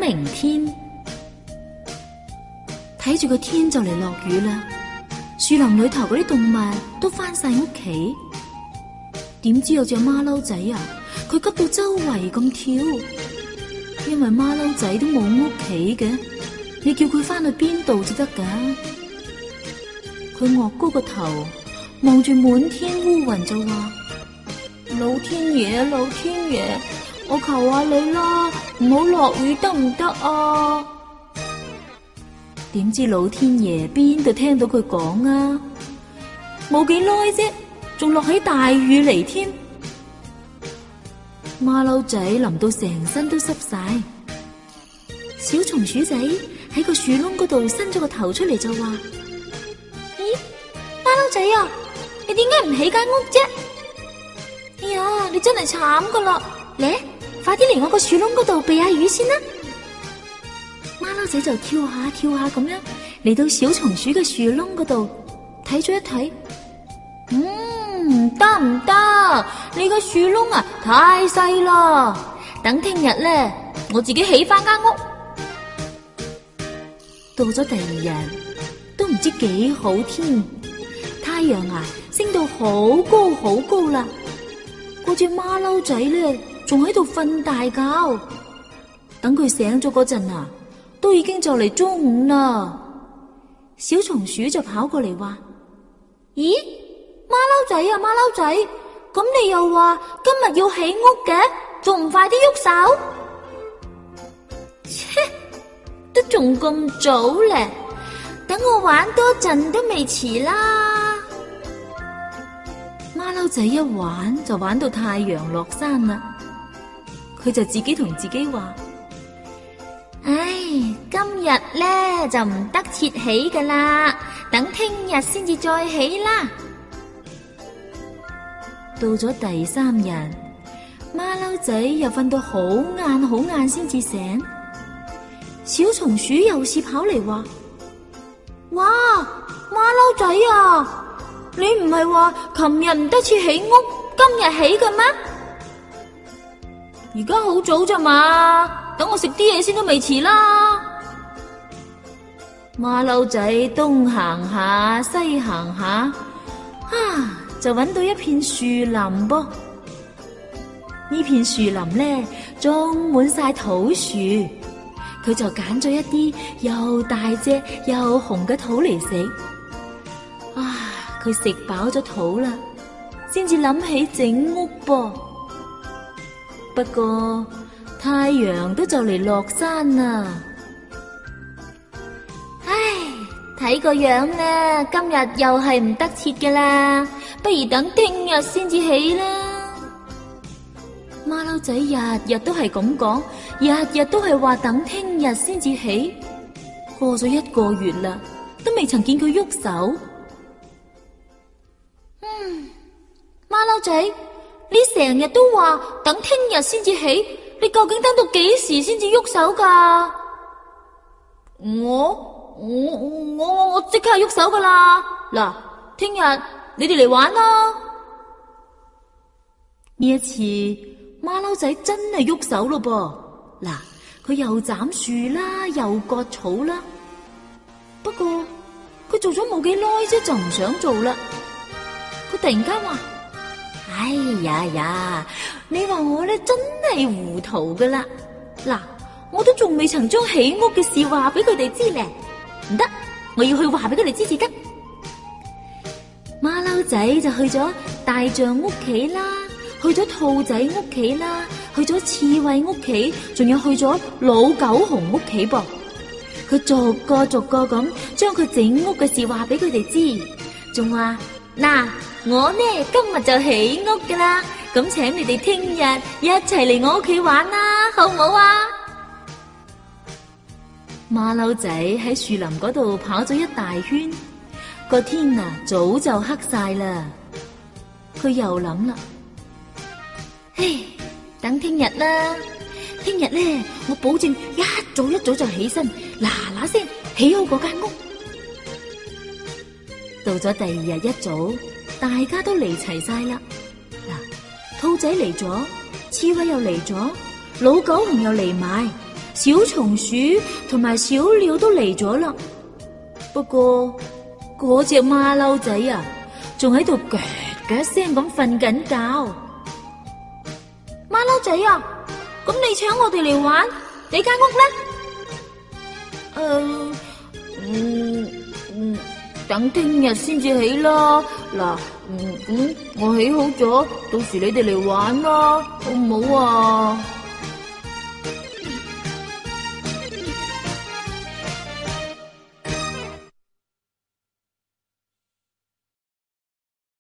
明天。睇住個天就嚟落雨啦，樹林裏頭嗰啲動物都翻晒屋企。點知有隻馬騮仔啊，佢急到周圍咁跳，因為馬騮仔都冇屋企嘅，你叫佢翻去邊度就得噶？佢昂高個頭望住滿天烏雲就話：老天爺，老天爺，我求下你啦，唔好落雨得唔得啊？點知老天爺邊度聽到佢講啊？冇幾耐啫，仲落起大雨嚟添。馬騮仔淋到成身都濕晒，小松鼠仔喺個樹窿嗰度伸咗個頭出嚟就話：咦，馬騮仔啊，你點解唔起間屋啫？哎呀，你真係慘噶啦！嚟，快啲嚟我個樹窿嗰度避下雨先啦！馬騮仔就跳下跳下咁樣嚟到小松鼠嘅樹窿嗰度睇咗一睇，唔得唔得，你個樹窿啊太細啦，等聽日咧我自己起翻間屋。到咗第二日都唔知幾好天，太陽啊升到好高好高啦，嗰隻馬騮仔咧仲喺度瞓大覺，等佢醒咗嗰陣啊，都已經就嚟中午啦。小松鼠就跑過嚟話：咦，馬騮仔啊，馬騮仔，咁你又話今日要起屋嘅，仲唔快啲喐手？切，都仲咁早咧，等我玩多陣都未遲啦。馬騮仔一玩就玩到太陽落山啦，佢就自己同自己話：唉，今日咧就唔得切起噶啦，等聽日先至再起啦。到咗第三日，馬騮仔又瞓到好晏好晏先至醒。小松鼠又是跑嚟話：哇，馬騮仔啊，你唔係話琴日唔得切起屋，今日起嘅咩？而家好早咋嘛，等我食啲嘢先都未遲啦。馬騮仔東行下西行下，就揾到一片樹林噃。呢片樹林咧種滿晒桃樹，佢就揀咗一啲又大隻又紅嘅桃嚟食。佢食飽咗桃啦，先至諗起整屋噃。不過太陽都就嚟落山啦。唉，睇個樣咧，今日又係唔得切㗎啦，不如等聽日先至起啦。馬騮仔日日都係咁講，日日都係話等聽日先至起。過咗1個月啦，都未曾見佢喐手。馬騮仔，你成日都話等聽日先至起，你究竟等到幾時先至喐手噶？我即刻喐手噶啦！嗱，聽日你哋嚟玩啦！呢一次馬騮仔真係喐手咯噃。嗱，佢又斬樹啦，又割草啦。不過佢做咗冇幾耐啫，就唔想做啦。佢突然間話：哎呀，你話我咧真係糊塗噶啦！嗱，我都仲未曾將起屋嘅事話俾佢哋知咧，唔得，我要去話俾佢哋知至得。馬騮仔就去咗大象屋企啦，去咗兔仔屋企啦，去咗刺蝟屋企，仲有去咗老狗熊屋企噃。佢逐個咁將佢整屋嘅事話俾佢哋知，仲話：嗱，我呢今日就起屋噶啦，咁請你哋聽日一齊嚟我屋企玩啦，好唔好啊？馬騮仔喺樹林嗰度跑咗一大圈，個天啊早就黑晒啦。佢又諗啦，唉，等聽日啦，聽日咧我保證一早就起身，嗱聲起好嗰間屋。到咗第二日一早，大家都嚟齊晒啦。嗱，兔仔嚟咗，刺蝟又嚟咗，老狗熊又嚟埋， 小松鼠同埋小鳥都嚟咗啦。不過嗰隻馬騮仔啊，仲喺度腳腳聲咁瞓緊覺。馬騮仔啊，咁你請我哋嚟玩，你間屋咧？等聽日先至起啦。嗱，我起好咗，到時你哋嚟玩啦，好唔好啊？